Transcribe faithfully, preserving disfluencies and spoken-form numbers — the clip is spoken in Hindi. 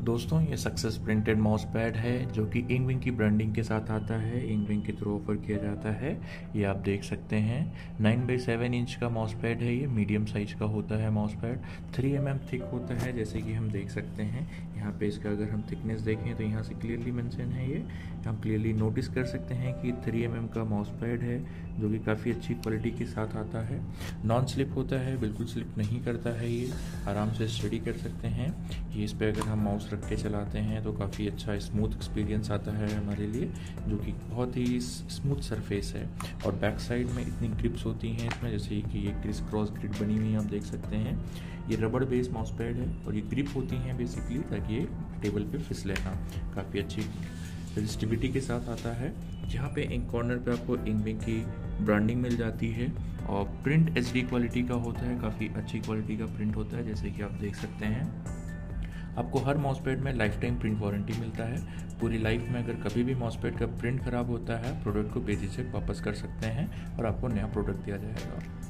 दोस्तों ये सक्सेस प्रिंटेड माउस पैड है जो कि इंकविंग की ब्रांडिंग के साथ आता है। इंकविंग के थ्रू ऑफर किया जाता है। ये आप देख सकते हैं नाइन बाई सेवन इंच का माउस पैड है। ये मीडियम साइज का होता है mouse pad. Three M M thick होता है जैसे कि हम देख सकते हैं। यहाँ पे इसका अगर हम थिकनेस देखें तो यहाँ से क्लियरली मेंशन है। ये हम क्लियरली नोटिस कर सकते हैं कि थ्री एम एम का माउस पैड है जो कि काफ़ी अच्छी क्वालिटी के साथ आता है। नॉन स्लिप होता है, बिल्कुल स्लिप नहीं करता है। ये आराम से स्टडी कर सकते हैं। ये इस पर अगर हम माउस रख के चलाते हैं तो काफ़ी अच्छा स्मूथ एक्सपीरियंस आता है हमारे लिए, जो कि बहुत ही स्मूथ सरफेस है। और बैक साइड में इतनी ग्रिप्स होती हैं इसमें, जैसे कि ये क्रिस क्रॉस ग्रिप बनी हुई है, आप देख सकते हैं। ये रबड़ बेस माउस पैड है और ये ग्रिप होती हैं बेसिकली ताकि ये टेबल पे फिसले ना। काफ़ी अच्छी रजिस्टिविटी के साथ आता है। जहाँ पे एक कॉर्नर पे आपको इंकविंग की ब्रांडिंग मिल जाती है और प्रिंट एच डी क्वालिटी का होता है। काफ़ी अच्छी क्वालिटी का प्रिंट होता है जैसे कि आप देख सकते हैं। आपको हर माउस पैड में लाइफ टाइम प्रिंट वारंटी मिलता है। पूरी लाइफ में अगर कभी भी माउस पैड का प्रिंट खराब होता है, प्रोडक्ट को बेझिझक वापस कर सकते हैं और आपको नया प्रोडक्ट दिया जाएगा।